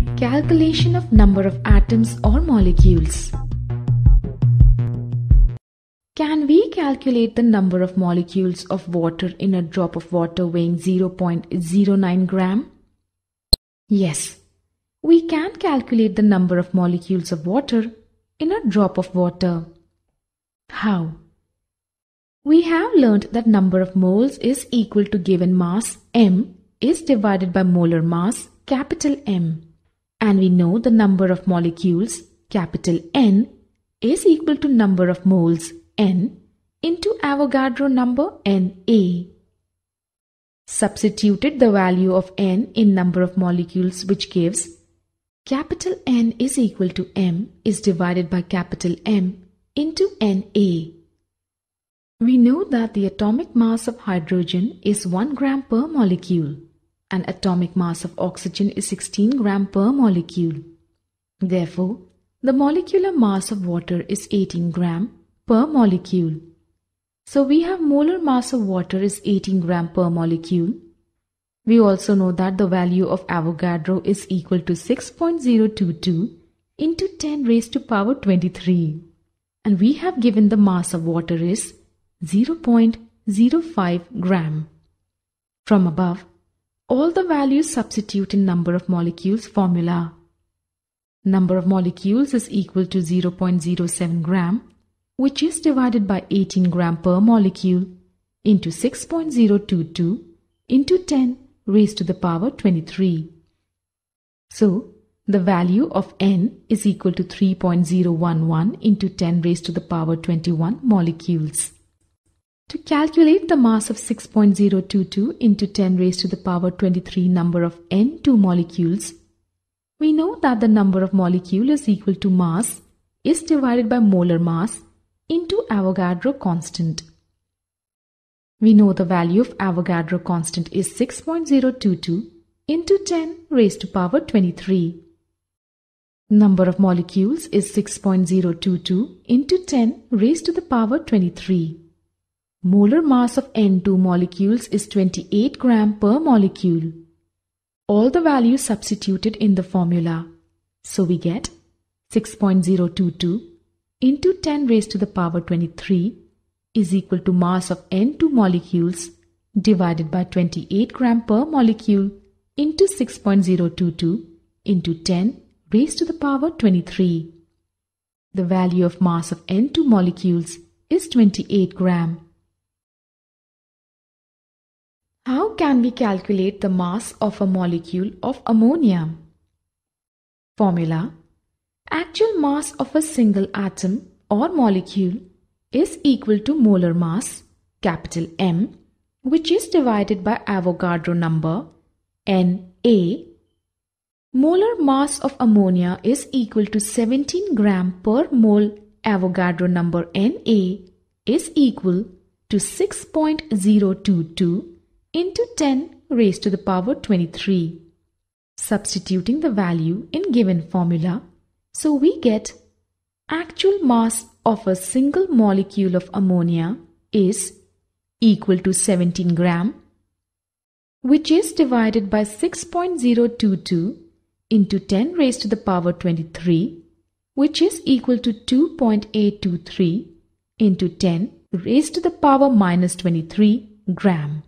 Calculation of number of atoms or molecules. Can we calculate the number of molecules of water in a drop of water weighing 0.09 gram? Yes, we can calculate the number of molecules of water in a drop of water. How? We have learnt that number of moles is equal to given mass m is divided by molar mass capital M. And we know the number of molecules capital N is equal to number of moles N into Avogadro number Na. Substituted the value of N in number of molecules, which gives capital N is equal to M is divided by capital M into Na. We know that the atomic mass of hydrogen is 1 gram per molecule and atomic mass of oxygen is 16 gram per molecule. Therefore, the molecular mass of water is 18 gram per molecule. So we have molar mass of water is 18 gram per molecule. We also know that the value of Avogadro is equal to 6.022 into 10 raised to power 23. And we have given the mass of water is 0.05 gram. From above, all the values substitute in number of molecules formula. Number of molecules is equal to 0.07 gram, which is divided by 18 gram per molecule into 6.022 into 10 raised to the power 23. So, the value of N is equal to 3.011 into 10 raised to the power 21 molecules. To calculate the mass of 6.022 into 10 raised to the power 23 number of N2 molecules, we know that the number of molecule is equal to mass is divided by molar mass into Avogadro constant. We know the value of Avogadro constant is 6.022 into 10 raised to power 23. Number of molecules is 6.022 into 10 raised to the power 23. Molar mass of N2 molecules is 28 gram per molecule. All the values substituted in the formula. So we get 6.022 into 10 raised to the power 23 is equal to mass of N2 molecules divided by 28 gram per molecule into 6.022 into 10 raised to the power 23. The value of mass of N2 molecules is 28 gram. How can we calculate the mass of a molecule of ammonia? Formula: actual mass of a single atom or molecule is equal to molar mass capital M, which is divided by Avogadro number Na. Molar mass of ammonia is equal to 17 gram per mole. Avogadro number Na is equal to 6.022 into 10 raised to the power 23. Substituting the value in given formula, so we get actual mass of a single molecule of ammonia is equal to 17 gram, which is divided by 6.022 into 10 raised to the power 23, which is equal to 2.823 into 10 raised to the power minus 23 gram.